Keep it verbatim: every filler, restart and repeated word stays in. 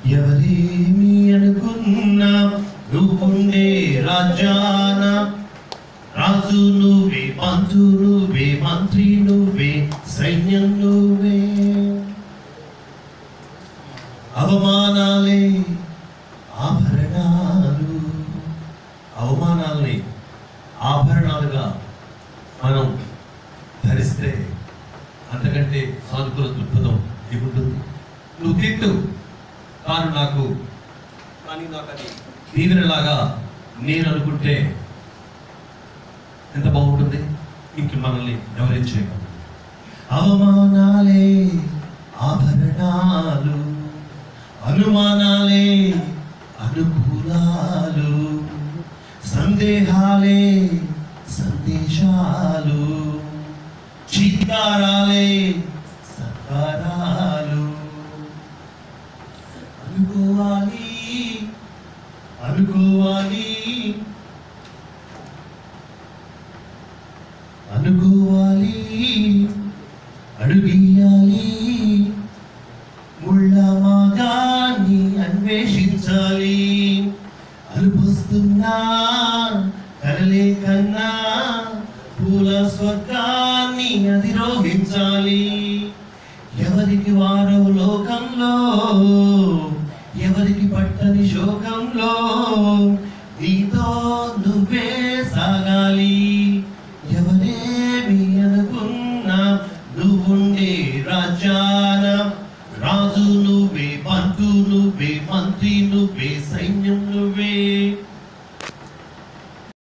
ఎవరేమి అనుకున్నా నువ్వుండే రాజాన రాజు నువ్వే, మంత్రు నువ్వే, మంత్రి నువ్వే, సైన్యం నువ్వే. అవమానాలే ఆభరణాలు, అవమానాలని ఆభరణాలుగా మనం ధరిస్తే అంతకంటే సానుకూల దృక్పథం ఏముంటుంది? నువ్వు తిట్టు, కానీ నాకు కానీ నాకు అది దీవెనలాగా నేను అనుకుంటే ఎంత బాగుంటుంది. ఇంక మనల్ని ఎవరేం చేయగలరు? అవమానాలే ఆభరణాలు, అనుమానాలే అనుకూలాలు, సందేహాలే సందేశాలు, చీత్కారాలే సత్కారాలు. అనుకోవాలి అనుకోవాలి అనుకోవాలి అడుగియాలి, ముళ్ళ మాగాన్ని అన్వేషించాలి. అలుపుస్తున్నా కలలే కన్నా పూల స్వర్గాన్ని అధిరోహించాలి. ఎవరికి వారవు లోకంలో, ఎవరికి పట్టని శోకంలో